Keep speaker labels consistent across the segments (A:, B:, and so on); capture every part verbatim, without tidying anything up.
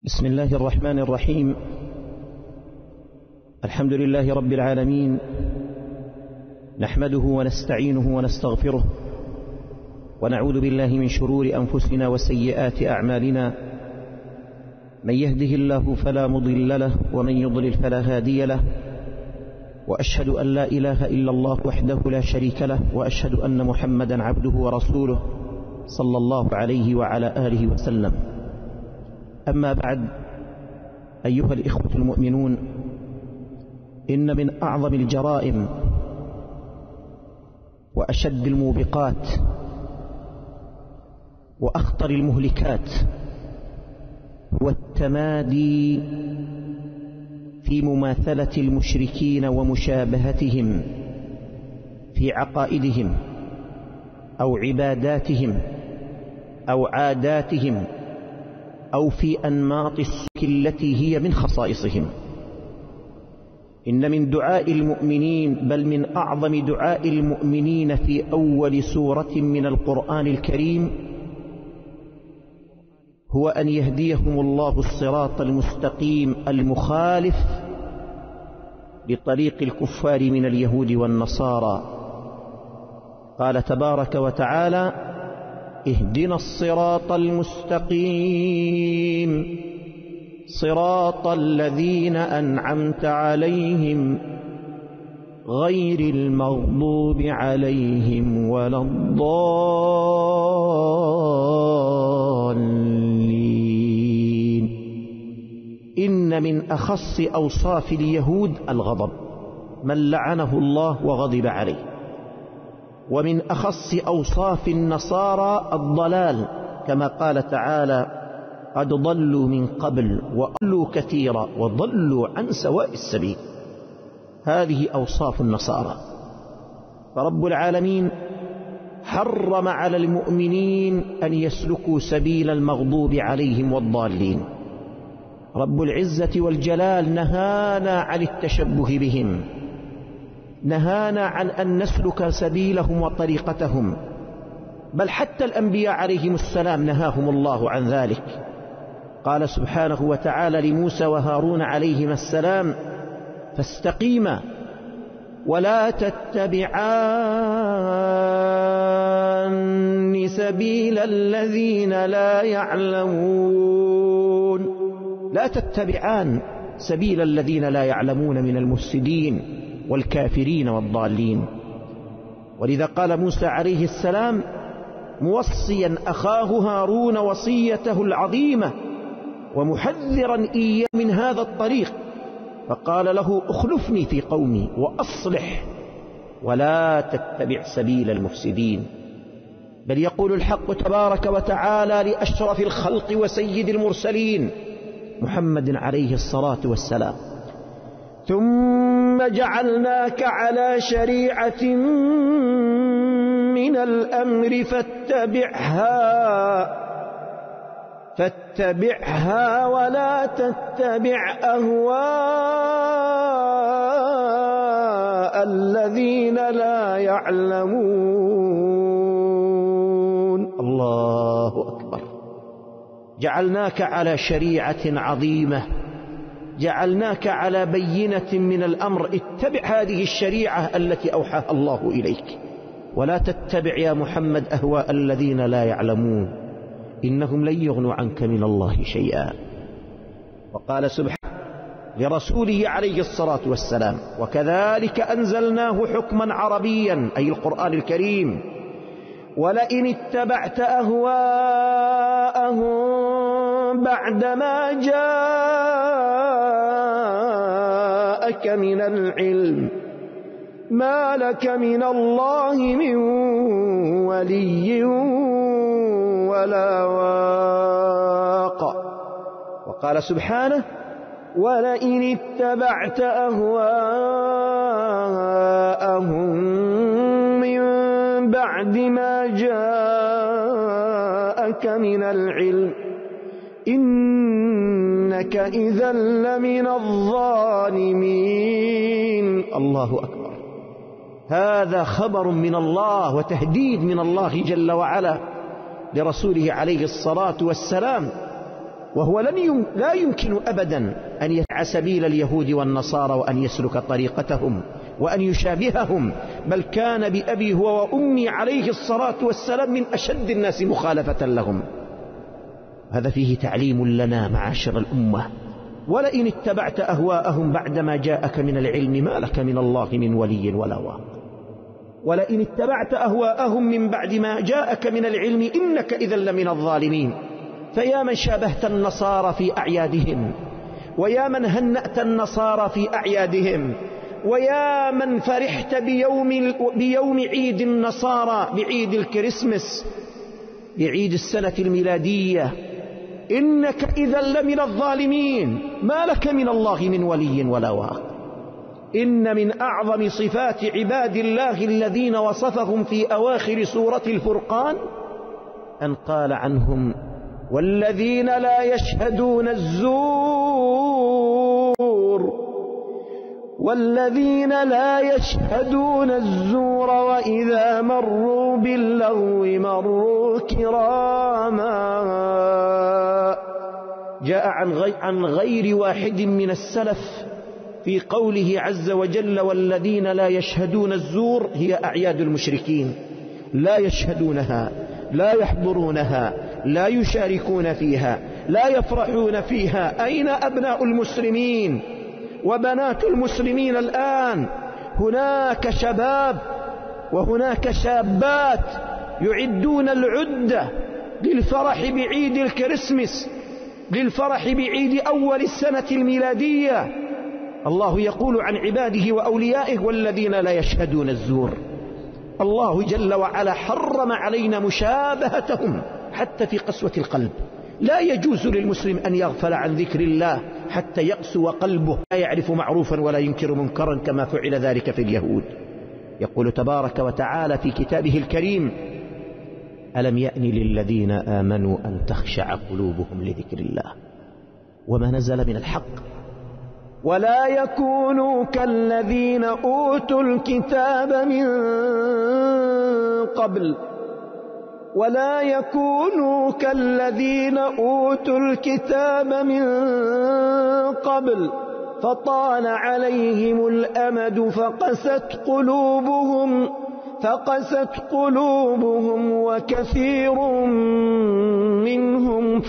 A: بسم الله الرحمن الرحيم. الحمد لله رب العالمين، نحمده ونستعينه ونستغفره، ونعوذ بالله من شرور أنفسنا وسيئات أعمالنا. من يهده الله فلا مضل له، ومن يضلل فلا هادي له، وأشهد أن لا إله إلا الله وحده لا شريك له، وأشهد أن محمدا عبده ورسوله صلى الله عليه وعلى آله وسلم. أما بعد، أيها الإخوة المؤمنون، إن من أعظم الجرائم وأشد الموبقات وأخطر المهلكات هو التمادي في مماثلة المشركين ومشابهتهم في عقائدهم أو عباداتهم أو عاداتهم أو في أنماط السلوك التي هي من خصائصهم. إن من دعاء المؤمنين، بل من أعظم دعاء المؤمنين في أول سورة من القرآن الكريم، هو أن يهديهم الله الصراط المستقيم المخالف لطريق الكفار من اليهود والنصارى. قال تبارك وتعالى: اهدنا الصراط المستقيم صراط الذين أنعمت عليهم غير المغضوب عليهم ولا الضالين. إن من أخص أوصاف اليهود الغضب، من لعنه الله وغضب عليه. ومن أخص أوصاف النصارى الضلال، كما قال تعالى: قد ضلوا من قبل وأضلوا كثيرا وضلوا عن سواء السبيل. هذه أوصاف النصارى. فرب العالمين حرم على المؤمنين أن يسلكوا سبيل المغضوب عليهم والضالين. رب العزة والجلال نهانا عن التشبه بهم، نهانا عن أن نسلك سبيلهم وطريقتهم، بل حتى الأنبياء عليهم السلام نهاهم الله عن ذلك. قال سبحانه وتعالى لموسى وهارون عليهما السلام: فاستقيما ولا تتبعان سبيل الذين لا يعلمون. لا تتبعان سبيل الذين لا يعلمون من المفسدين والكافرين والضالين. ولذا قال موسى عليه السلام موصيا أخاه هارون وصيته العظيمة ومحذرا إياه من هذا الطريق، فقال له: اخلفني في قومي وأصلح ولا تتبع سبيل المفسدين. بل يقول الحق تبارك وتعالى لأشرف الخلق وسيد المرسلين محمد عليه الصلاة والسلام: ثم جعلناك على شريعة من الأمر فاتبعها فاتبعها ولا تتبع أهواء الذين لا يعلمون. الله أكبر. جعلناك على شريعة عظيمة، جعلناك على بينة من الأمر. اتبع هذه الشريعة التي أوحاها الله إليك، ولا تتبع يا محمد أهواء الذين لا يعلمون، إنهم لن يغنوا عنك من الله شيئا. وقال سبحانه لرسوله عليه الصلاة والسلام: وكذلك أنزلناه حكما عربيا، أي القرآن الكريم، ولئن اتبعت أهواءهم بعدما جاءك من العلم ما لك من الله من ولي ولا واق. وقال سبحانه: ولئن اتبعت أهواءهم من بعد ما جاءك من العلم إنك إذا لمن الظالمين. الله أكبر. هذا خبر من الله وتهديد من الله جل وعلا لرسوله عليه الصلاة والسلام وهو لن لا يمكن أبدا أن يتبع سبيل اليهود والنصارى وأن يسلك طريقتهم وأن يشابههم، بل كان بأبي هو وأمي عليه الصلاة والسلام من أشد الناس مخالفة لهم. هذا فيه تعليم لنا معاشر الأمة. ولئن اتبعت أهواءهم بعدما جاءك من العلم ما لك من الله من ولي ولا واق. ولئن اتبعت أهواءهم من بعد ما جاءك من العلم إنك إذا لمن الظالمين. فيا من شابهت النصارى في أعيادهم، ويا من هنأت النصارى في أعيادهم، ويا من فرحت بيوم, بيوم عيد النصارى، بعيد الكريسماس، بعيد السنة الميلادية، إنك إذا لمن الظالمين، ما لك من الله من ولي ولا واق. إن من أعظم صفات عباد الله الذين وصفهم في أواخر سورة الفرقان أن قال عنهم: والذين لا يشهدون الزور والذين لا يشهدون الزور وإذا مروا باللغو مروا كراما. جاء عن غير واحد من السلف في قوله عز وجل: والذين لا يشهدون الزور هي أعياد المشركين، لا يشهدونها، لا يحضرونها، لا يشاركون فيها، لا يفرحون فيها. أين أبناء المسلمين وبنات المسلمين الآن؟ هناك شباب وهناك شابات يعدون العدة للفرح بعيد الكريسماس، للفرح بعيد أول السنة الميلادية. الله يقول عن عباده وأوليائه: والذين لا يشهدون الزور. الله جل وعلا حرم علينا مشابهتهم حتى في قسوة القلب. لا يجوز للمسلم أن يغفل عن ذكر الله حتى يقسو قلبه، لا يعرف معروفا ولا ينكر منكرا كما فعل ذلك في اليهود. يقول تبارك وتعالى في كتابه الكريم: ألم يأن للذين آمنوا أن تخشع قلوبهم لذكر الله وما نزل من الحق ولا يكونوا كالذين أوتوا الكتاب من قبل ولا يكونوا كالذين أوتوا الكتاب من قبل فطال عليهم الأمد فقست قلوبهم فقست قلوبهم وكثير منهم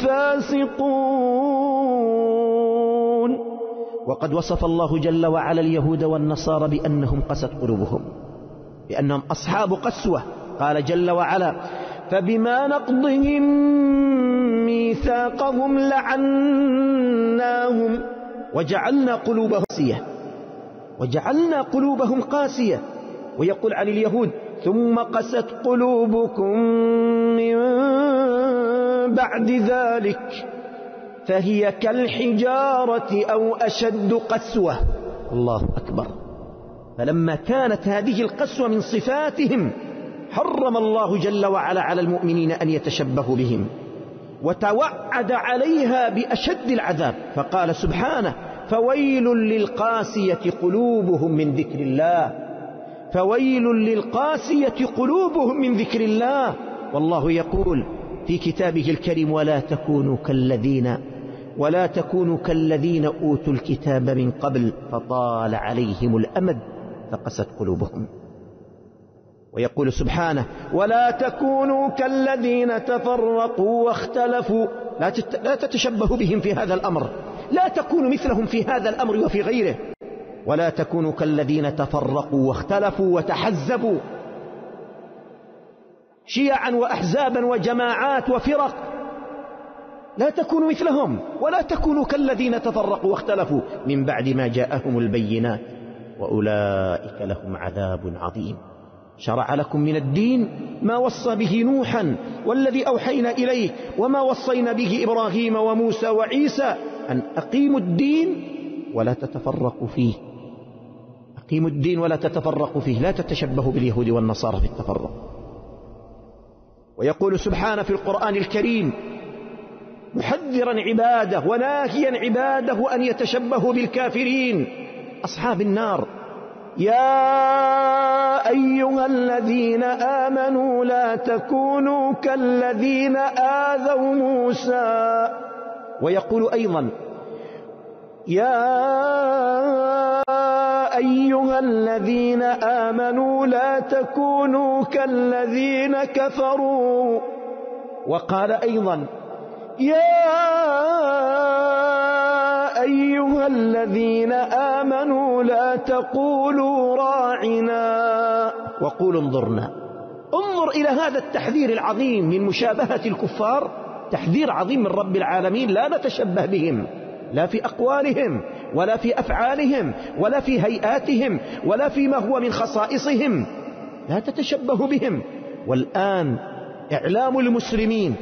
A: فاسقون. وقد وصف الله جل وعلا اليهود والنصارى بأنهم قست قلوبهم، بأنهم أصحاب قسوة. قال جل وعلا: فبما نقضهم ميثاقهم لعناهم وجعلنا قلوبهم قاسية وجعلنا قلوبهم قاسية. ويقول عن اليهود: ثم قست قلوبكم من بعد ذلك فهي كالحجارة أو أشد قسوة. الله أكبر. فلما كانت هذه القسوة من صفاتهم حرم الله جل وعلا على المؤمنين أن يتشبهوا بهم، وتوعد عليها بأشد العذاب. فقال سبحانه: فويل للقاسية قلوبهم من ذكر الله فويل للقاسية قلوبهم من ذكر الله. والله يقول في كتابه الكريم: ولا تكونوا كالذين ولا تكونوا كالذين أوتوا الكتاب من قبل فطال عليهم الأمد فقست قلوبهم. ويقول سبحانه: ولا تكونوا كالذين تفرقوا واختلفوا. لا تتشبهوا بهم في هذا الأمر، لا تكونوا مثلهم في هذا الأمر وفي غيره. ولا تكونوا كالذين تفرقوا واختلفوا وتحزبوا شيعا وأحزابا وجماعات وفرق. لا تكونوا مثلهم، ولا تكونوا كالذين تفرقوا واختلفوا من بعد ما جاءهم البينات وأولئك لهم عذاب عظيم. شرع لكم من الدين ما وصى به نوحا والذي أوحينا إليه وما وصينا به إبراهيم وموسى وعيسى أن أقيموا الدين ولا تتفرقوا فيه. أقيموا الدين ولا تتفرقوا فيه، لا تتشبهوا باليهود والنصارى في التفرق. ويقول سبحانه في القرآن الكريم محذرا عباده وناهيا عباده أن يتشبهوا بالكافرين أصحاب النار: يا أيها الذين آمنوا لا تكونوا كالذين آذوا موسى ويقول أيضا: يا أيها الذين آمنوا لا تكونوا كالذين كفروا. وقال أيضا: يا أيها الذين آمنوا لا تقولوا راعنا وقولوا انظرنا. انظر إلى هذا التحذير العظيم من مشابهة الكفار، تحذير عظيم من رب العالمين. لا نتشبه بهم، لا في أقوالهم ولا في أفعالهم ولا في هيئاتهم ولا فيما هو من خصائصهم، لا تتشبه بهم. والآن إعلام المسلمين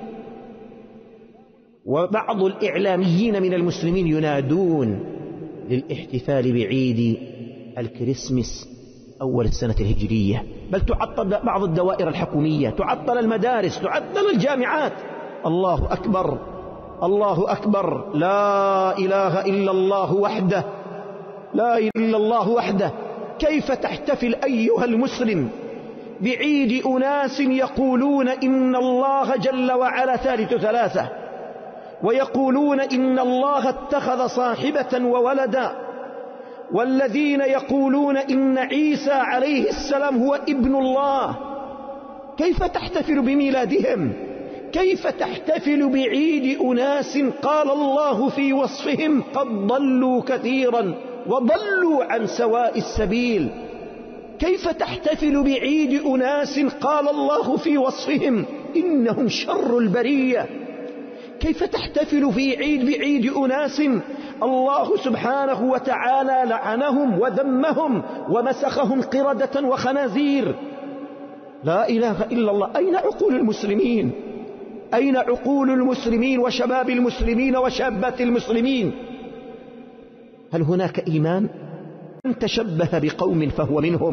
A: وبعض الإعلاميين من المسلمين ينادون للاحتفال بعيد الكريسماس أول السنة الهجرية، بل تعطل بعض الدوائر الحكومية، تعطل المدارس، تعطل الجامعات. الله أكبر، الله أكبر، لا إله إلا الله وحده، لا إله إلا الله وحده. كيف تحتفل أيها المسلم بعيد أناس يقولون إن الله جل وعلا ثالث ثلاثة، ويقولون إن الله اتخذ صاحبة وولدا، والذين يقولون إن عيسى عليه السلام هو ابن الله؟ كيف تحتفل بميلادهم؟ كيف تحتفل بعيد أناس قال الله في وصفهم قد ضلوا كثيرا وضلوا عن سواء السبيل؟ كيف تحتفل بعيد أناس قال الله في وصفهم إنهم شر البرية؟ كيف تحتفل في عيد بعيد أناس الله سبحانه وتعالى لعنهم وذمهم ومسخهم قردة وخنازير؟ لا إله إلا الله. أين عقول المسلمين؟ أين عقول المسلمين وشباب المسلمين وشابات المسلمين؟ هل هناك إيمان؟ من تشبه بقوم فهو منهم،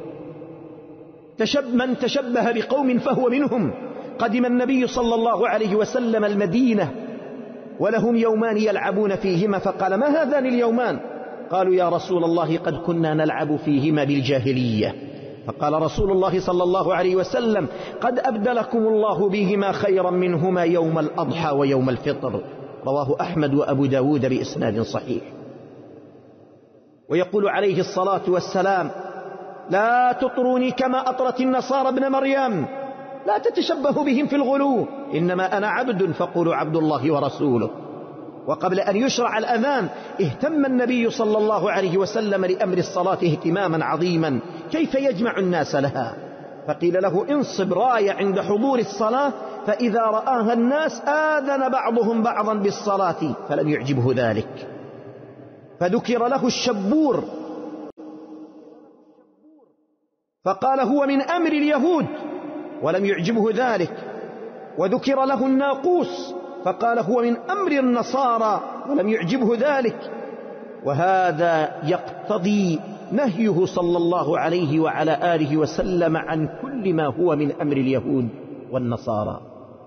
A: تشب من تشبه بقوم فهو منهم. قدم النبي صلى الله عليه وسلم المدينة ولهم يومان يلعبون فيهما، فقال: ما هذان اليومان؟ قالوا: يا رسول الله قد كنا نلعب فيهما بالجاهلية. فقال رسول الله صلى الله عليه وسلم: قد أبدلكم الله بهما خيرا منهما يوم الأضحى ويوم الفطر. رواه أحمد وأبو داود بإسناد صحيح. ويقول عليه الصلاة والسلام: لا تطروني كما أطرت النصارى ابن مريم، لا تتشبهوا بهم في الغلو، إنما أنا عبد فقولوا عبد الله ورسوله. وقبل أن يشرع الأذان اهتم النبي صلى الله عليه وسلم لأمر الصلاة اهتماما عظيما، كيف يجمع الناس لها؟ فقيل له: انصب راية عند حضور الصلاة، فإذا رآها الناس آذن بعضهم بعضا بالصلاة، فلم يعجبه ذلك. فذكر له الشبور فقال: هو من أمر اليهود، ولم يعجبه ذلك. وذكر له الناقوس فقال: هو من أمر النصارى، ولم يعجبه ذلك. وهذا يقتضي نهيه صلى الله عليه وعلى آله وسلم عن كل ما هو من أمر اليهود والنصارى.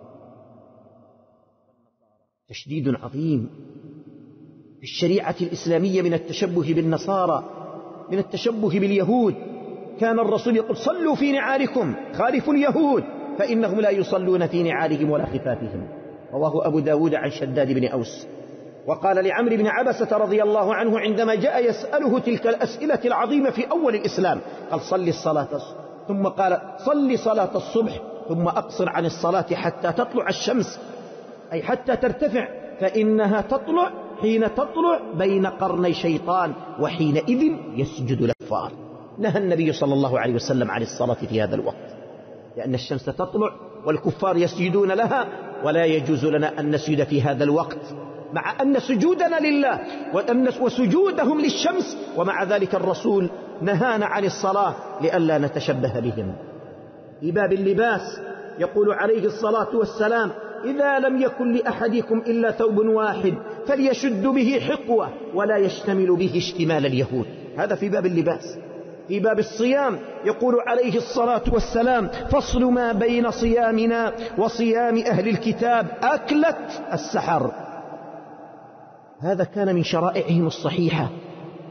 A: تشديد عظيم في الشريعة الإسلامية من التشبه بالنصارى، من التشبه باليهود. كان الرسول يقول: صلوا في نعالكم، خالفوا اليهود فإنهم لا يصلون في نعالهم ولا خفافهم. رواه أبو داود عن شداد بن أوس. وقال لعمرو بن عبسة رضي الله عنه عندما جاء يسأله تلك الأسئلة العظيمة في أول الإسلام، قال: صل الصلاة، ثم قال: صل صلاة الصبح، ثم أقصر عن الصلاة حتى تطلع الشمس، أي حتى ترتفع، فإنها تطلع حين تطلع بين قرني شيطان، وحينئذ يسجد الكفار. نهى النبي صلى الله عليه وسلم عن الصلاة في هذا الوقت، لأن الشمس تطلع والكفار يسجدون لها، ولا يجوز لنا أن نسجد في هذا الوقت، مع أن سجودنا لله وسجودهم للشمس، ومع ذلك الرسول نهانا عن الصلاة لئلا نتشبه بهم. في باب اللباس يقول عليه الصلاة والسلام: إذا لم يكن لأحدكم إلا ثوب واحد فليشد به حقوة ولا يشتمل به اشتمال اليهود. هذا في باب اللباس. في باب الصيام يقول عليه الصلاة والسلام: فصل ما بين صيامنا وصيام أهل الكتاب أكلة السحر. هذا كان من شرائعهم الصحيحة،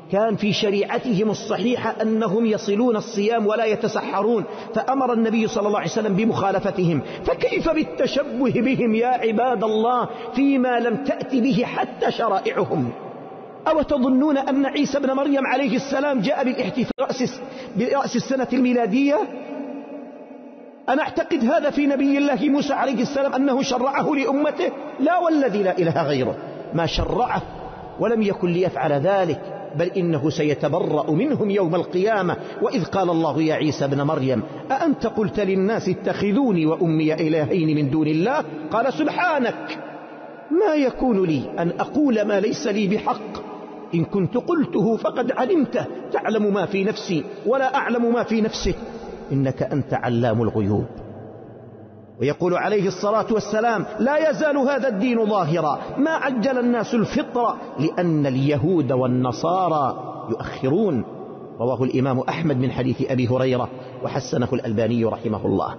A: كان في شريعتهم الصحيحة أنهم يصلون الصيام ولا يتسحرون، فأمر النبي صلى الله عليه وسلم بمخالفتهم، فكيف بالتشبه بهم يا عباد الله فيما لم تأت به حتى شرائعهم؟ أو تظنون أن عيسى بن مريم عليه السلام جاء بالاحتفال برأس السنة الميلادية؟ أنا أعتقد هذا في نبي الله موسى عليه السلام أنه شرعه لأمته؟ لا والذي لا إله غيره ما شرعه، ولم يكن ليفعل ذلك، بل إنه سيتبرأ منهم يوم القيامة. وإذ قال الله يا عيسى بن مريم أأنت قلت للناس اتخذوني وأمي إلهين من دون الله؟ قال سبحانك ما يكون لي أن أقول ما ليس لي بحق، إن كنت قلته فقد علمته، تعلم ما في نفسي ولا أعلم ما في نفسك، إنك أنت علام الغيوب. ويقول عليه الصلاة والسلام لا يزال هذا الدين ظاهرا ما عجل الناس الفطرة لأن اليهود والنصارى يؤخرون. رواه الإمام أحمد من حديث أبي هريرة وحسنه الألباني رحمه الله.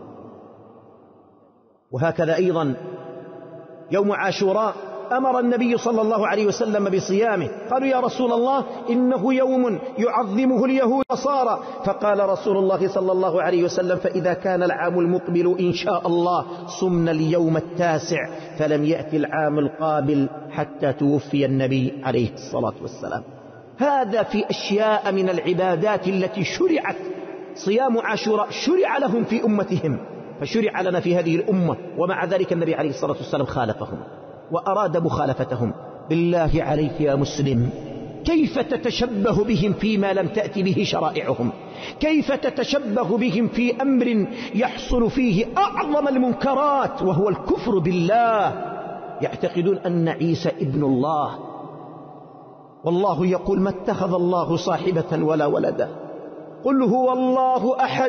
A: وهكذا أيضا يوم عاشوراء أمر النبي صلى الله عليه وسلم بصيامه. قالوا يا رسول الله إنه يوم يعظمه اليهود والنصارى، فقال رسول الله صلى الله عليه وسلم فإذا كان العام المقبل إن شاء الله صمنا اليوم التاسع، فلم يأتي العام القابل حتى توفي النبي عليه الصلاة والسلام. هذا في أشياء من العبادات التي شرعت. صيام عاشوراء شرع لهم في أمتهم، فشرع لنا في هذه الأمة، ومع ذلك النبي عليه الصلاة والسلام خالفهم وأراد مخالفتهم. بالله عليك يا مسلم كيف تتشبه بهم فيما لم تأتي به شرائعهم؟ كيف تتشبه بهم في أمر يحصل فيه أعظم المنكرات وهو الكفر بالله؟ يعتقدون أن عيسى ابن الله، والله يقول ما اتخذ الله صاحبة ولا ولدا، قل هو الله أحد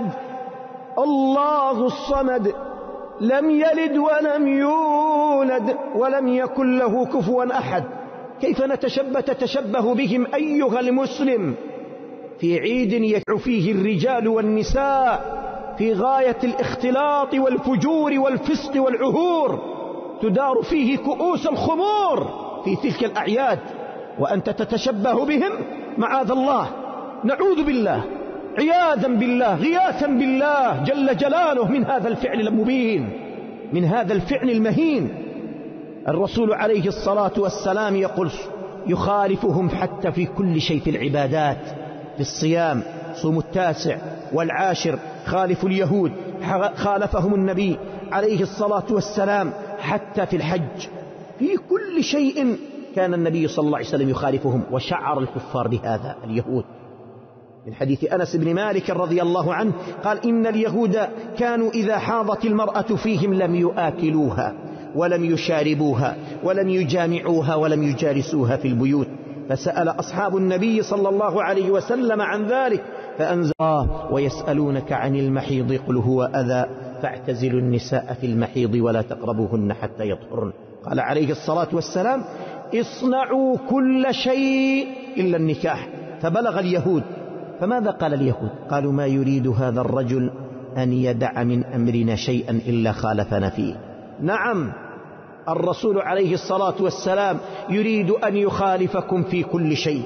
A: الله الصمد لم يلد ولم يولد ولم يكن له كفوا أحد. كيف نتشبه تتشبه بهم أيها المسلم في عيد يدعو فيه الرجال والنساء في غاية الاختلاط والفجور والفسق والعهور، تدار فيه كؤوس الخمور في تلك الأعياد، وأنت تتشبه بهم؟ معاذ الله، نعوذ بالله، عياذا بالله، غياثا بالله جل جلاله من هذا الفعل المبين، من هذا الفعل المهين. الرسول عليه الصلاة والسلام يقول يخالفهم حتى في كل شيء في العبادات، في الصيام صوم التاسع والعاشر خالفوا اليهود، خالفهم النبي عليه الصلاة والسلام حتى في الحج، في كل شيء كان النبي صلى الله عليه وسلم يخالفهم. وشعر الكفار بهذا اليهود من حديث أنس بن مالك رضي الله عنه قال إن اليهود كانوا إذا حاضت المرأة فيهم لم يآكلوها ولم يشاربوها ولم يجامعوها ولم يجالسوها في البيوت، فسأل أصحاب النبي صلى الله عليه وسلم عن ذلك فأنزل الله ويسألونك عن المحيض قل هو أذى فاعتزلوا النساء في المحيض ولا تقربوهن حتى يطهرن. قال عليه الصلاة والسلام اصنعوا كل شيء إلا النكاح. فبلغ اليهود، فماذا قال اليهود؟ قالوا ما يريد هذا الرجل أن يدع من أمرنا شيئا إلا خالفنا فيه. نعم، الرسول عليه الصلاة والسلام يريد أن يخالفكم في كل شيء.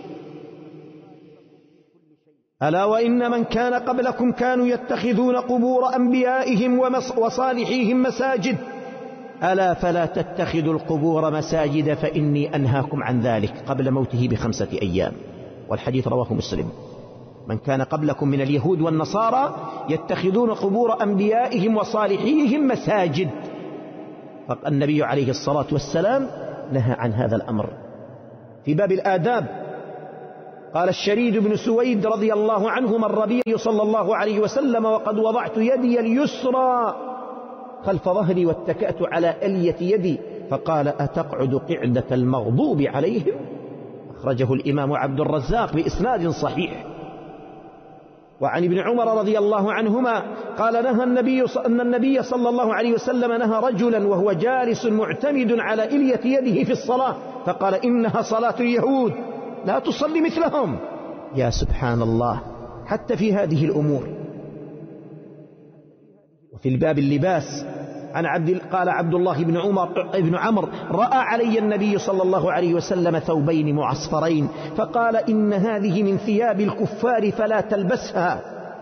A: ألا وإن من كان قبلكم كانوا يتخذون قبور أنبيائهم وصالحيهم مساجد، ألا فلا تتخذوا القبور مساجد فإني أنهاكم عن ذلك قبل موته بخمسة أيام. والحديث رواه مسلم. من كان قبلكم من اليهود والنصارى يتخذون قبور أنبيائهم وصالحيهم مساجد، فالنبي عليه الصلاة والسلام نهى عن هذا الأمر. في باب الآداب قال الشريد بن سويد رضي الله عنه مر بي صلى الله عليه وسلم وقد وضعت يدي اليسرى خلف ظهري واتكأت على ألية يدي فقال أتقعد قعدة المغضوب عليهم؟ أخرجه الإمام عبد الرزاق بإسناد صحيح. وعن ابن عمر رضي الله عنهما قال نهى النبي أن النبي صلى الله عليه وسلم نهى رجلا وهو جالس معتمد على إلية يده في الصلاة فقال إنها صلاة اليهود لا تصلي مثلهم. يا سبحان الله، حتى في هذه الأمور. وفي الباب اللباس عن عبد قال عبد الله بن عمر ابن عمرو: رأى علي النبي صلى الله عليه وسلم ثوبين معصفرين فقال: إن هذه من ثياب الكفار فلا تلبسها،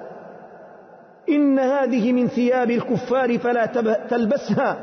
A: إن هذه من ثياب الكفار فلا تلبسها.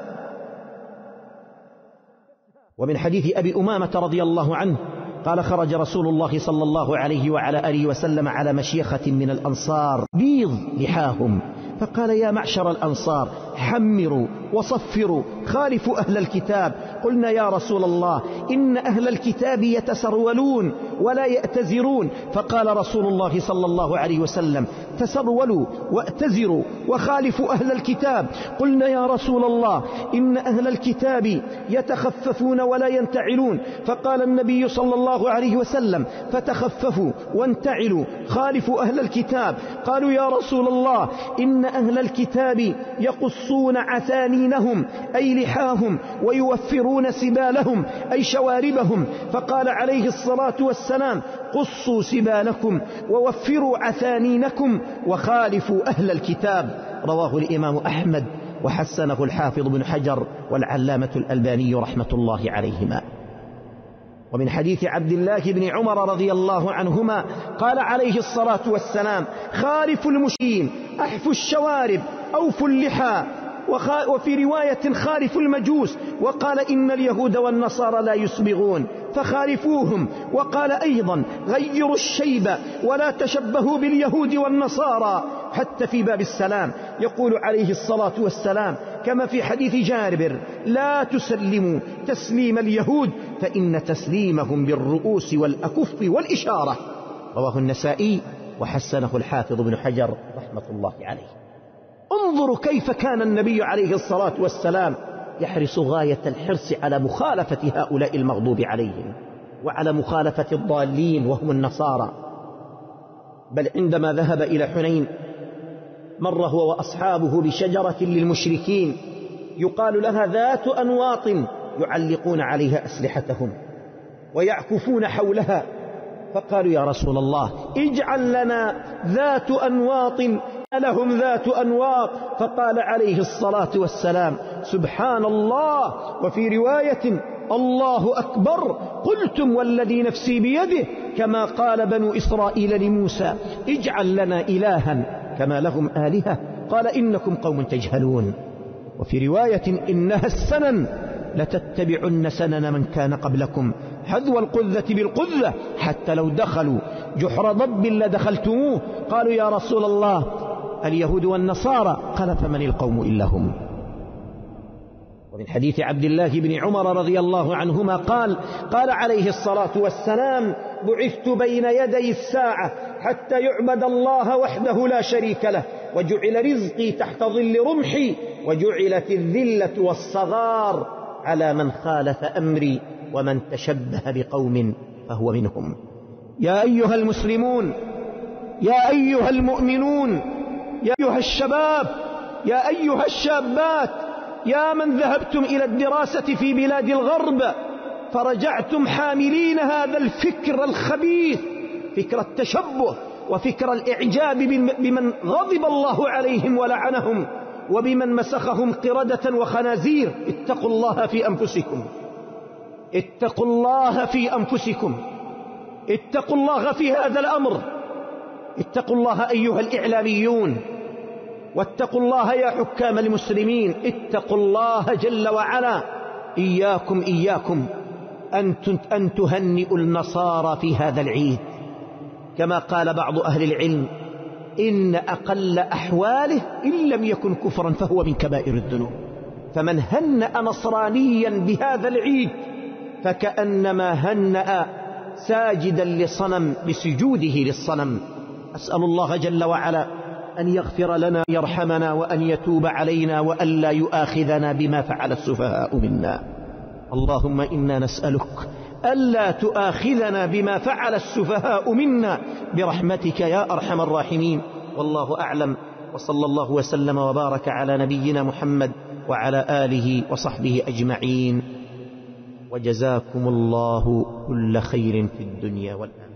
A: ومن حديث أبي أمامة رضي الله عنه قال: خرج رسول الله صلى الله عليه وعلى آله وسلم على مشيخة من الأنصار بيض لحاهم، فقال: يا معشر الأنصار، حمروا وصفروا، خالفوا أهل الكتاب. قلنا: يا رسول الله، إن أهل الكتاب يتسرولون ولا يأتزرون. فقال رسول الله صلى الله عليه وسلم: تسرولوا وأتزروا وخالفوا أهل الكتاب. قلنا: يا رسول الله، إن أهل الكتاب يتخففون ولا ينتعلون. فقال النبي صلى الله عليه وسلم: فتخففوا وانتعلوا، خالفوا أهل الكتاب. قالوا: يا رسول الله، إن أهل الكتاب يقصون عثانينهم أي لحاهم ويوفرون سبالهم أي شواربهم. فقال عليه الصلاة والسلام: قصوا سبالكم ووفروا عثانينكم وخالفوا أهل الكتاب. رواه الإمام أحمد وحسنه الحافظ بن حجر والعلامة الألباني رحمة الله عليهما. ومن حديث عبد الله بن عمر رضي الله عنهما قال عليه الصلاة والسلام: خالفوا المشركين، أحفوا الشوارب، أوفوا اللحى. وفي رواية: خالفوا المجوس. وقال: إن اليهود والنصارى لا يسبغون فخالفوهم. وقال أيضا: غيروا الشيب ولا تشبهوا باليهود والنصارى. حتى في باب السلام يقول عليه الصلاة والسلام كما في حديث جابر: لا تسلموا تسليم اليهود فإن تسليمهم بالرؤوس والأكف والإشارة. رواه النسائي وحسنه الحافظ بن حجر رحمة الله عليه. انظروا كيف كان النبي عليه الصلاة والسلام يحرص غاية الحرص على مخالفة هؤلاء المغضوب عليهم وعلى مخالفة الضالين وهم النصارى. بل عندما ذهب إلى حنين مر هو وأصحابه بشجرة للمشركين يقال لها ذات أنواط يعلقون عليها أسلحتهم ويعكفون حولها. فقالوا: يا رسول الله، اجعل لنا ذات أنواط لهم ذات أنواط. فقال عليه الصلاة والسلام: سبحان الله. وفي رواية: الله أكبر. قلتم والذي نفسي بيده، كما قال بنو إسرائيل لموسى: اجعل لنا إلها كما لهم آلهة. قال: إنكم قوم تجهلون. وفي رواية: إنها السنن لتتبعن سنن من كان قبلكم حذو القذة بالقذة حتى لو دخلوا جحر ضب لدخلتموه. قالوا: يا رسول الله، اليهود والنصارى. قال: فمن القوم إلا هم. ومن حديث عبد الله بن عمر رضي الله عنهما قال: قال عليه الصلاة والسلام: بعثت بين يدي الساعة حتى يعبد الله وحده لا شريك له، وجعل رزقي تحت ظل رمحي، وجعلت الذلة والصغار على من خالف أمري، ومن تشبه بقوم فهو منهم. يا أيها المسلمون، يا أيها المؤمنون، يا أيها الشباب، يا أيها الشابات، يا من ذهبتم إلى الدراسة في بلاد الغرب فرجعتم حاملين هذا الفكر الخبيث، فكر التشبه وفكر الإعجاب بمن غضب الله عليهم ولعنهم وبمن مسخهم قردة وخنازير. اتقوا الله في أنفسكم، اتقوا الله في أنفسكم، اتقوا الله في هذا الأمر. اتقوا الله أيها الإعلاميون، واتقوا الله يا حكام المسلمين. اتقوا الله جل وعلا. إياكم إياكم أن تهنئوا النصارى في هذا العيد، كما قال بعض أهل العلم: إن أقل أحواله إن لم يكن كفرا فهو من كبائر الذنوب. فمن هنأ نصرانيا بهذا العيد فكأنما هنأ ساجدا لصنم بسجوده للصنم. أسأل الله جل وعلا أن يغفر لنا يرحمنا وأن يتوب علينا وأن لا يؤاخذنا بما فعل السفهاء منا. اللهم إنا نسألك ألا تؤاخذنا بما فعل السفهاء منا برحمتك يا أرحم الراحمين. والله أعلم، وصلى الله وسلم وبارك على نبينا محمد وعلى آله وصحبه أجمعين، وجزاكم الله كل خير في الدنيا والآخرة.